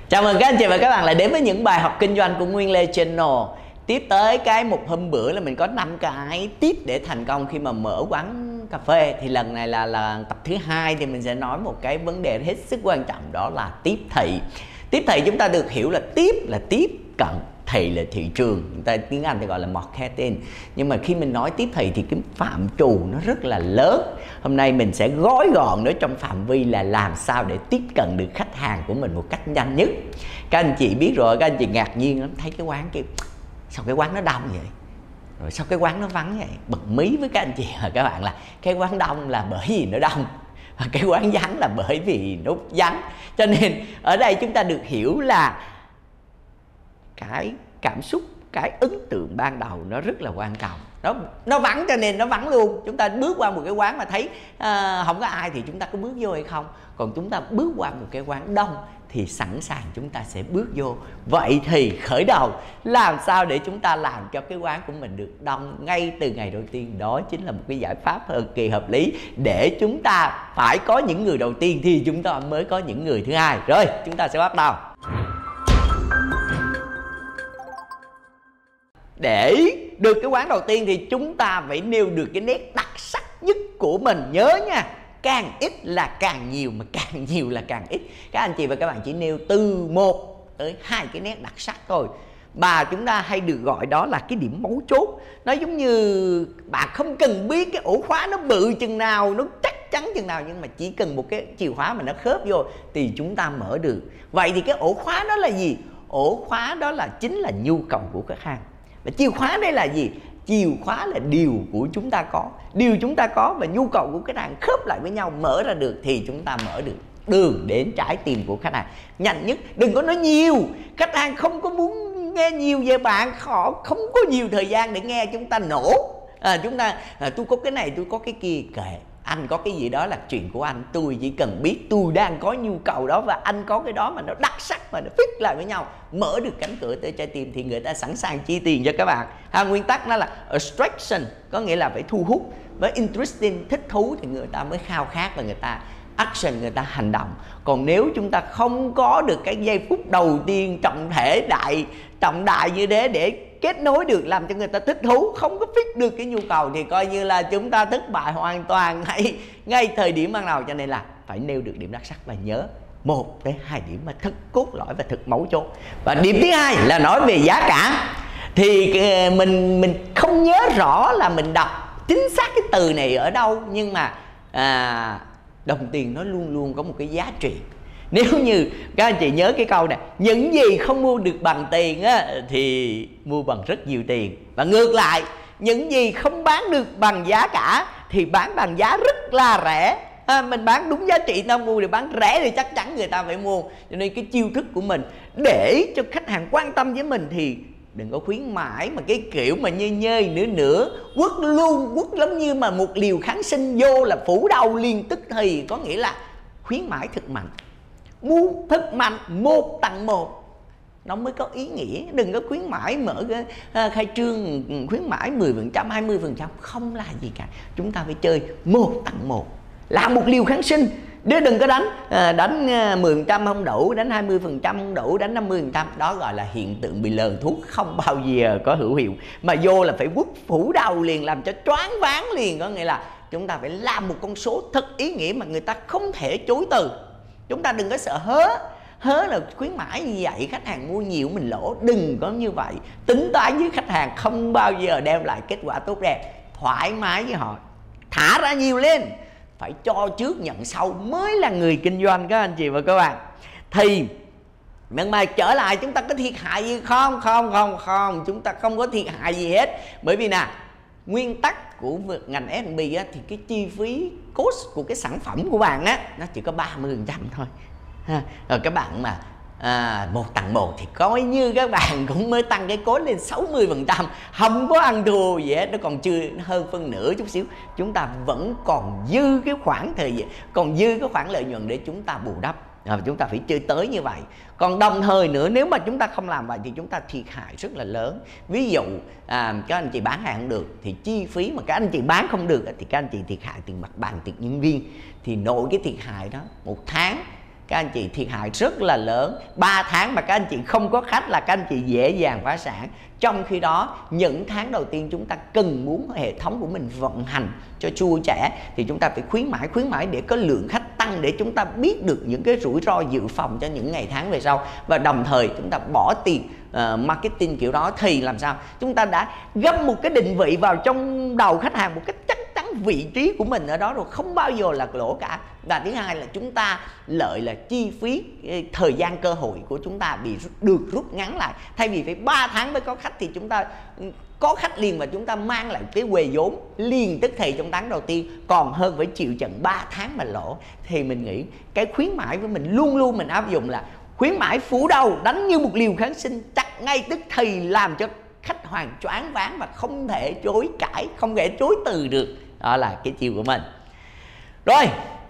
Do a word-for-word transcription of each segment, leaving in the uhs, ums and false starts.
Chào mừng các anh chị và các bạn lại đến với những bài học kinh doanh của Nguyên Lê Channel. Tiếp tới cái một hôm bữa là mình có năm cái tip để thành công khi mà mở quán cà phê. Thì lần này là là tập thứ hai thì mình sẽ nói một cái vấn đề hết sức quan trọng, đó là tiếp thị. Tiếp thị chúng ta được hiểu là tiếp là tiếp cận, thị là thị trường, người ta tiếng Anh thì gọi là marketing. Nhưng mà khi mình nói tiếp thị thì cái phạm trù nó rất là lớn. Hôm nay mình sẽ gói gọn nó trong phạm vi là làm sao để tiếp cận được khách hàng của mình một cách nhanh nhất. Các anh chị biết rồi, các anh chị ngạc nhiên lắm, thấy cái quán kia sao cái quán nó đông vậy, rồi sao cái quán nó vắng vậy. Bật mí với các anh chị và các bạn là cái quán đông là bởi vì nó đông, và cái quán vắng là bởi vì nó vắng. Cho nên ở đây chúng ta được hiểu là cái cảm xúc, cái ấn tượng ban đầu nó rất là quan trọng. Nó nó vắng cho nên nó vắng luôn. Chúng ta bước qua một cái quán mà thấy à, không có ai thì chúng ta có bước vô hay không. Còn chúng ta bước qua một cái quán đông thì sẵn sàng chúng ta sẽ bước vô. Vậy thì khởi đầu làm sao để chúng ta làm cho cái quán của mình được đông ngay từ ngày đầu tiên? Đó chính là một cái giải pháp cực kỳ hợp lý để chúng ta phải có những người đầu tiên thì chúng ta mới có những người thứ hai. Rồi chúng ta sẽ bắt đầu. Để được cái quán đầu tiên thì chúng ta phải nêu được cái nét đặc sắc nhất của mình. Nhớ nha, càng ít là càng nhiều, mà càng nhiều là càng ít. Các anh chị và các bạn chỉ nêu từ một tới hai cái nét đặc sắc thôi. Bà chúng ta hay được gọi đó là cái điểm mấu chốt. Nó giống như bạn không cần biết cái ổ khóa nó bự chừng nào, nó chắc chắn chừng nào, nhưng mà chỉ cần một cái chìa khóa mà nó khớp vô thì chúng ta mở được. Vậy thì cái ổ khóa đó là gì? Ổ khóa đó là chính là nhu cầu của khách hàng. Và chìa khóa đây là gì? Chìa khóa là điều của chúng ta có, điều chúng ta có và nhu cầu của khách hàng khớp lại với nhau, mở ra được thì chúng ta mở được đường đến trái tim của khách hàng nhanh nhất. Đừng có nói nhiều, khách hàng không có muốn nghe nhiều về bạn, họ không có nhiều thời gian để nghe chúng ta nổ. À, chúng ta à, tôi có cái này, tôi có cái kia, kệ anh có cái gì đó là chuyện của anh, tôi chỉ cần biết tôi đang có nhu cầu đó và anh có cái đó mà nó đặc sắc và nó fit lại với nhau, mở được cánh cửa tới trái tim thì người ta sẵn sàng chi tiền cho các bạn. Ha, nguyên tắc nó là attraction, có nghĩa là phải thu hút, với interesting, thích thú thì người ta mới khao khát và người ta action, người ta hành động. Còn nếu chúng ta không có được cái giây phút đầu tiên trọng thể đại trọng đại như thế để kết nối được, làm cho người ta thích thú, không có fit được cái nhu cầu thì coi như là chúng ta thất bại hoàn toàn ngay ngay thời điểm ban đầu. Cho nên là phải nêu được điểm đặc sắc và nhớ một tới hai điểm mà thật cốt lõi và thật mấu chốt. Và điểm thứ hai là nói về giá cả. Thì mình mình không nhớ rõ là mình đọc chính xác cái từ này ở đâu, nhưng mà à, đồng tiền nó luôn luôn có một cái giá trị. Nếu như các anh chị nhớ cái câu này, những gì không mua được bằng tiền á, thì mua bằng rất nhiều tiền. Và ngược lại, những gì không bán được bằng giá cả thì bán bằng giá rất là rẻ. À, mình bán đúng giá trị tao mua, thì bán rẻ thì chắc chắn người ta phải mua. Cho nên cái chiêu thức của mình để cho khách hàng quan tâm với mình thì đừng có khuyến mãi mà cái kiểu mà nhơi nhơi nữa nữa, quất luôn, quất giống như mà một liều kháng sinh vô là phủ đầu liền tức thì. Có nghĩa là khuyến mãi thực mạnh, mua thực mạnh một tặng một nó mới có ý nghĩa. Đừng có khuyến mãi mở cái uh, khai trương khuyến mãi mười phần trăm, hai mươi phần trăm, không là gì cả. Chúng ta phải chơi một tặng một, làm một liều kháng sinh. Nếu đừng có đánh uh, đánh mười phần trăm không đủ, đánh hai mươi phần trăm không đủ, đánh năm mươi phần trăm, đó gọi là hiện tượng bị lờn thuốc, không bao giờ có hữu hiệu. Mà vô là phải quất phủ đầu liền, làm cho choáng váng liền. Có nghĩa là chúng ta phải làm một con số thật ý nghĩa mà người ta không thể chối từ. Chúng ta đừng có sợ hớ hớ là khuyến mãi như vậy khách hàng mua nhiều mình lỗ. Đừng có như vậy. Tính toán với khách hàng không bao giờ đem lại kết quả tốt đẹp. Thoải mái với họ, thả ra nhiều lên, phải cho trước nhận sau mới là người kinh doanh các anh chị và các bạn. Thì nhưng mà trở lại, chúng ta có thiệt hại gì không? Không không không chúng ta không có thiệt hại gì hết. Bởi vì nè, nguyên tắc của ngành ép and bê á, thì cái chi phí cost của cái sản phẩm của bạn á, nó chỉ có ba mươi phần trăm thôi. Ha. Rồi các bạn mà à, một tặng một thì coi như các bạn cũng mới tăng cái cost lên sáu mươi phần trăm, không có ăn thua gì hết, nó còn chưa hơn phân nửa chút xíu. Chúng ta vẫn còn dư cái khoản thời gian, còn dư cái khoản lợi nhuận để chúng ta bù đắp. À, chúng ta phải chơi tới như vậy. Còn đồng thời nữa, nếu mà chúng ta không làm vậy thì chúng ta thiệt hại rất là lớn. Ví dụ à, các anh chị bán hàng không được thì chi phí mà các anh chị bán không được thì các anh chị thiệt hại tiền mặt bằng, tiền nhân viên. Thì nội cái thiệt hại đó một tháng các anh chị thiệt hại rất là lớn. Ba tháng mà các anh chị không có khách là các anh chị dễ dàng phá sản. Trong khi đó những tháng đầu tiên chúng ta cần muốn hệ thống của mình vận hành cho suôn sẻ thì chúng ta phải khuyến mãi khuyến mãi để có lượng khách tăng, để chúng ta biết được những cái rủi ro dự phòng cho những ngày tháng về sau. Và đồng thời chúng ta bỏ tiền uh, marketing kiểu đó thì làm sao chúng ta đã găm một cái định vị vào trong đầu khách hàng một cách chắc chắn, vị trí của mình ở đó rồi, không bao giờ là lỗ cả. Và thứ hai là chúng ta lợi là chi phí, thời gian cơ hội của chúng ta bị được rút ngắn lại. Thay vì phải ba tháng mới có khách thì chúng ta có khách liền và chúng ta mang lại cái quề vốn liền tức thì trong tháng đầu tiên, còn hơn với chịu trận ba tháng mà lỗ. Thì mình nghĩ cái khuyến mãi với mình luôn luôn mình áp dụng là khuyến mãi phủ đầu đánh như một liều kháng sinh, chắc ngay tức thì làm cho khách hàng choáng váng và không thể chối cãi, không thể chối từ được. Đó là cái chiều của mình. Rồi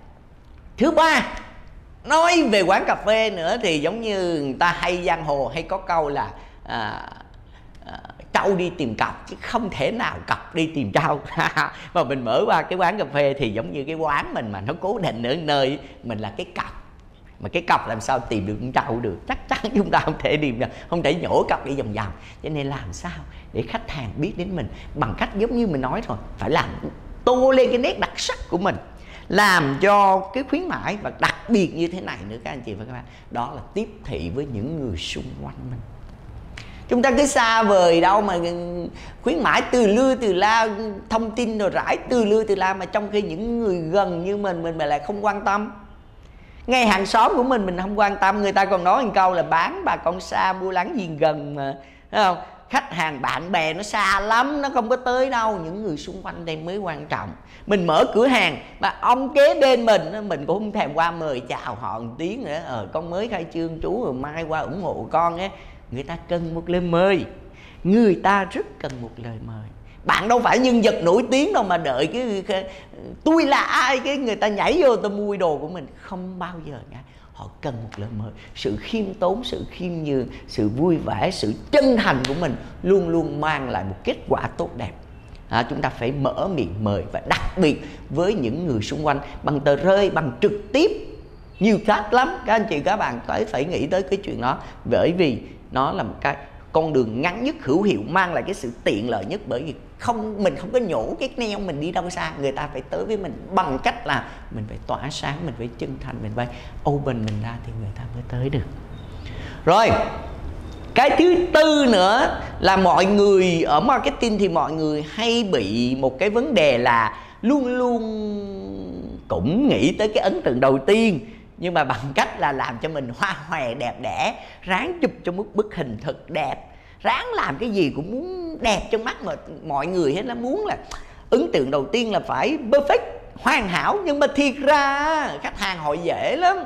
thứ ba, nói về quán cà phê nữa thì giống như người ta hay giang hồ hay có câu là à, à, trâu đi tìm cặp chứ không thể nào cặp đi tìm trâu. Mà mình mở qua cái quán cà phê thì giống như cái quán mình mà nó cố định ở nơi mình là cái cặp, mà cái cặp làm sao tìm được con trâu được, chắc chắn chúng ta không thể tìm được, không thể nhổ cặp đi vòng vòng. Cho nên làm sao để khách hàng biết đến mình bằng cách giống như mình nói rồi, phải làm tô lên cái nét đặc sắc của mình, làm cho cái khuyến mãi và đặc biệt như thế này nữa các anh chị và các bạn, đó là tiếp thị với những người xung quanh mình. Chúng ta cứ xa vời đâu mà khuyến mãi từ lưa từ la, thông tin rồi rải từ lưa từ la, mà trong khi những người gần như mình mình lại không quan tâm. Ngay hàng xóm của mình mình không quan tâm, người ta còn nói một câu là bán bà con xa mua láng giềng gần mà, thấy không? Khách hàng bạn bè nó xa lắm, nó không có tới đâu, những người xung quanh đây mới quan trọng. Mình mở cửa hàng mà ông kế bên mình mình cũng không thèm qua mời chào họ một tiếng nữa, ờ con mới khai trương chú rồi mai qua ủng hộ con á. Người ta cần một lời mời, người ta rất cần một lời mời. Bạn đâu phải nhân vật nổi tiếng đâu mà đợi cái, cái tôi là ai cái người ta nhảy vô tôi mua đồ của mình, không bao giờ nha. Họ cần một lời mời, sự khiêm tốn, sự khiêm nhường, sự vui vẻ, sự chân thành của mình luôn luôn mang lại một kết quả tốt đẹp. À, chúng ta phải mở miệng mời, và đặc biệt với những người xung quanh bằng tờ rơi, bằng trực tiếp, nhiều cách lắm. Các anh chị các bạn phải phải nghĩ tới cái chuyện đó, bởi vì nó là một cái con đường ngắn nhất, hữu hiệu, mang lại cái sự tiện lợi nhất. Bởi vì không mình không có nhổ cái neo mình đi đâu xa, người ta phải tới với mình bằng cách là mình phải tỏa sáng, mình phải chân thành, mình phải open mình ra thì người ta mới tới được. Rồi cái thứ tư nữa là mọi người ở marketing thì mọi người hay bị một cái vấn đề là luôn luôn cũng nghĩ tới cái ấn tượng đầu tiên, nhưng mà bằng cách là làm cho mình hoa hòe đẹp đẽ, ráng chụp cho một bức hình thật đẹp, ráng làm cái gì cũng muốn đẹp trong mắt mà mọi người hết. Nó muốn là ấn tượng đầu tiên là phải perfect, hoàn hảo. Nhưng mà thiệt ra khách hàng họ dễ lắm,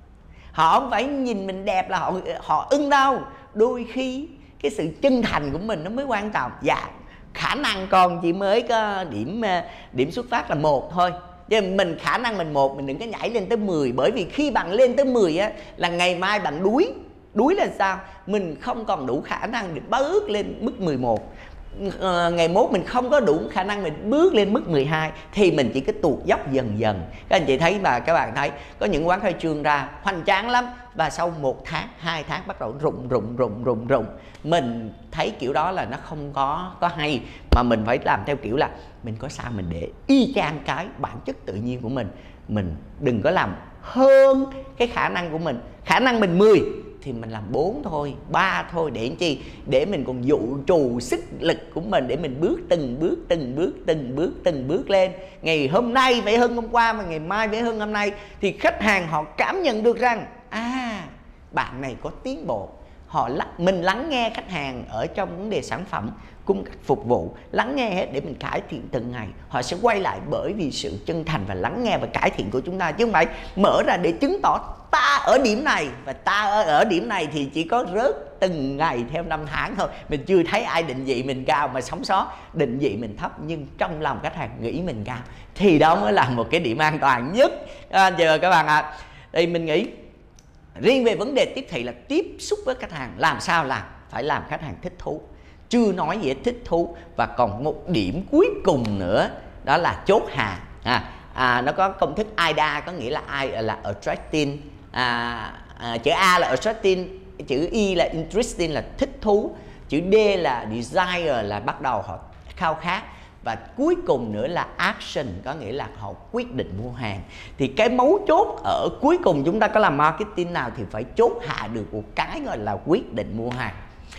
họ không phải nhìn mình đẹp là họ họ ưng đâu. Đôi khi cái sự chân thành của mình nó mới quan trọng. Dạ khả năng con chỉ mới có điểm điểm xuất phát là một thôi, chứ mình khả năng mình một, mình đừng có nhảy lên tới mười. Bởi vì khi bạn lên tới mười á là ngày mai bạn đuối. Đuối là sao? Mình không còn đủ khả năng để bước lên mức mười một. À, ngày mốt mình không có đủ khả năng mình bước lên mức mười hai thì mình chỉ có tuột dốc dần dần. Các anh chị thấy mà các bạn thấy có những quán khai trương ra hoành tráng lắm, và sau một tháng, hai tháng bắt đầu rụng rụng rụng rụng rụng. Mình thấy kiểu đó là nó không có có hay, mà mình phải làm theo kiểu là mình có sao mình để y chang cái bản chất tự nhiên của mình. Mình đừng có làm hơn cái khả năng của mình. Khả năng mình mười thì mình làm bốn thôi, ba thôi, để làm chi? Để mình còn dụ trù sức lực của mình, để mình bước từng bước, từng bước, từng bước, từng bước lên. Ngày hôm nay phải hơn hôm qua, mà ngày mai phải hơn hôm nay, thì khách hàng họ cảm nhận được rằng à, bạn này có tiến bộ. Họ mình lắng nghe khách hàng ở trong vấn đề sản phẩm, cung cách phục vụ, lắng nghe hết để mình cải thiện từng ngày. Họ sẽ quay lại bởi vì sự chân thành và lắng nghe và cải thiện của chúng ta, chứ không phải mở ra để chứng tỏ ta ở điểm này và ta ở điểm này thì chỉ có rớt từng ngày theo năm tháng thôi. Mình chưa thấy ai định vị mình cao mà sống sót. Định vị mình thấp nhưng trong lòng khách hàng nghĩ mình cao, thì đó mới là một cái điểm an toàn nhất. Anh chị và các bạn ạ, à, thì mình nghĩ riêng về vấn đề tiếp thị là tiếp xúc với khách hàng, làm sao làm phải làm khách hàng thích thú. Chưa nói gì hết, thích thú. Và còn một điểm cuối cùng nữa, đó là chốt hàng. à, à, Nó có công thức a i đê a, có nghĩa là ai là attracting, à, à, chữ A là attracting, chữ I là interesting là thích thú, chữ D là desire là bắt đầu họ khao khát, và cuối cùng nữa là action, có nghĩa là họ quyết định mua hàng. Thì cái mấu chốt ở cuối cùng chúng ta có làm marketing nào thì phải chốt hạ được một cái gọi là quyết định mua hàng.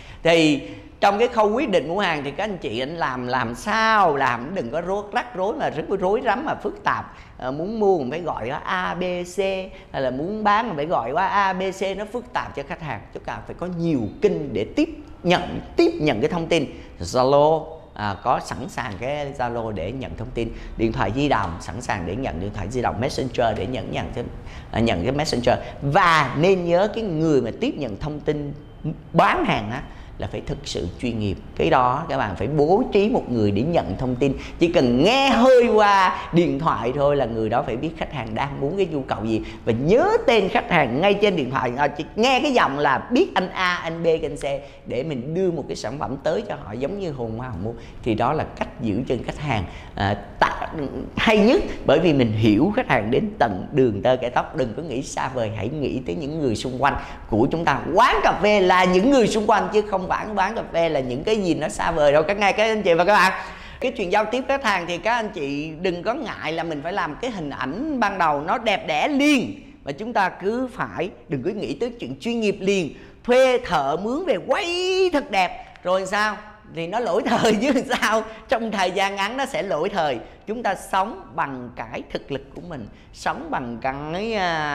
Thì trong cái khâu quyết định mua hàng thì các anh chị anh làm làm sao làm đừng có rối rắc rối mà rất rối rắm mà phức tạp. À, muốn mua mình phải gọi nó A B C, hay là muốn bán mình phải gọi qua A B C, nó phức tạp cho khách hàng. Chúng ta phải có nhiều kênh để tiếp nhận tiếp nhận cái thông tin. Zalo à, có sẵn sàng cái Zalo để nhận thông tin, điện thoại di động sẵn sàng để nhận điện thoại di động, Messenger để nhận nhận cái à, nhận cái Messenger. Và nên nhớ cái người mà tiếp nhận thông tin bán hàng á là phải thực sự chuyên nghiệp. Cái đó các bạn phải bố trí một người để nhận thông tin. Chỉ cần nghe hơi qua điện thoại thôi là người đó phải biết khách hàng đang muốn cái nhu cầu gì, và nhớ tên khách hàng ngay trên điện thoại. Chỉ nghe cái giọng là biết anh A, anh B, anh C để mình đưa một cái sản phẩm tới cho họ giống như hồn ma họ mua. Thì đó là cách giữ chân khách hàng à, ta, hay nhất, bởi vì mình hiểu khách hàng đến tận đường tơ kẻ tóc. Đừng có nghĩ xa vời, hãy nghĩ tới những người xung quanh của chúng ta. Quán cà phê là những người xung quanh chứ không bán bán cà phê là những cái gì nó xa vời đâu các ngay các anh chị và các bạn. Cái chuyện giao tiếp khách hàng thì các anh chị đừng có ngại là mình phải làm cái hình ảnh ban đầu nó đẹp đẽ liền, mà chúng ta cứ phải đừng có nghĩ tới chuyện chuyên nghiệp liền, thuê thợ mướn về quay thật đẹp rồi sao thì nó lỗi thời chứ sao, trong thời gian ngắn nó sẽ lỗi thời. Chúng ta sống bằng cái thực lực của mình, sống bằng cái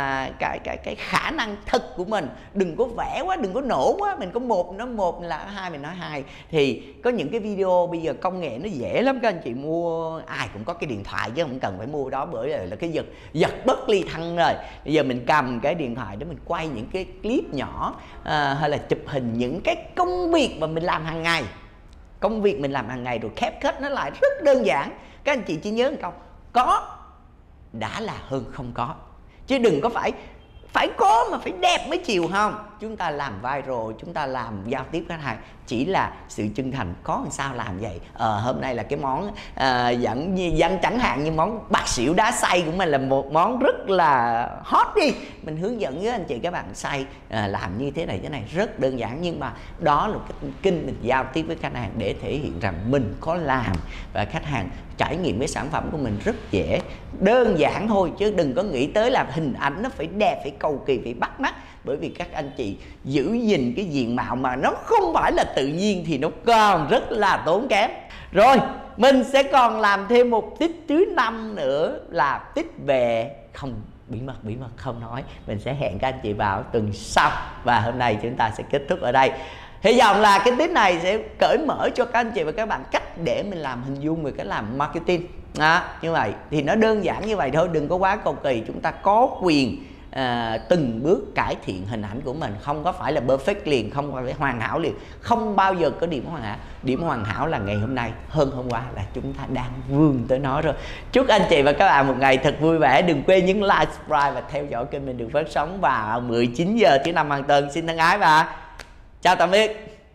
cái cái cái khả năng thực của mình. Đừng có vẽ quá, đừng có nổ quá, mình có một nói một là hai mình nói hai. Thì có những cái video bây giờ công nghệ nó dễ lắm, các anh chị mua ai cũng có cái điện thoại chứ không cần phải mua đó, bởi là cái giật giật bất ly thân rồi. Bây giờ mình cầm cái điện thoại để mình quay những cái clip nhỏ à, hay là chụp hình những cái công việc mà mình làm hàng ngày. Công việc mình làm hàng ngày rồi CapCut nó lại rất đơn giản. Các anh chị chỉ nhớ một câu, có đã là hơn không có. Chứ đừng có phải phải có mà phải đẹp mới chịu không. Chúng ta làm viral, chúng ta làm giao tiếp khách hàng chỉ là sự chân thành, có làm sao làm vậy. Ờ, hôm nay là cái món à, dẫn dân chẳng hạn như món bạc xỉu đá xay của mình là một món rất là hot đi, mình hướng dẫn với anh chị các bạn xay à, làm như thế này thế này rất đơn giản, nhưng mà đó là cái kinh mình giao tiếp với khách hàng để thể hiện rằng mình có làm và khách hàng trải nghiệm cái sản phẩm của mình rất dễ đơn giản thôi, chứ đừng có nghĩ tới là hình ảnh nó phải đẹp, phải cầu kỳ, phải bắt mắt. Bởi vì các anh chị giữ gìn cái diện mạo mà nó không phải là tự nhiên thì nó còn rất là tốn kém. Rồi mình sẽ còn làm thêm một tip thứ năm nữa là tip về không bí mật bí mật không nói. Mình sẽ hẹn các anh chị vào tuần sau, và hôm nay chúng ta sẽ kết thúc ở đây. Hy vọng là cái tip này sẽ cởi mở cho các anh chị và các bạn cách để mình làm hình dung về cái làm marketing. Đó, như vậy thì nó đơn giản như vậy thôi, đừng có quá cầu kỳ. Chúng ta có quyền à, từng bước cải thiện hình ảnh của mình, không có phải là perfect liền, không phải hoàn hảo liền, không bao giờ có điểm hoàn hảo. Điểm hoàn hảo là ngày hôm nay hơn hôm qua, là chúng ta đang vươn tới nó rồi. Chúc anh chị và các bạn một ngày thật vui vẻ. Đừng quên nhấn like, subscribe và theo dõi kênh mình được phát sóng vào mười chín giờ thứ năm hàng tuần. Xin thân ái và chào tạm biệt.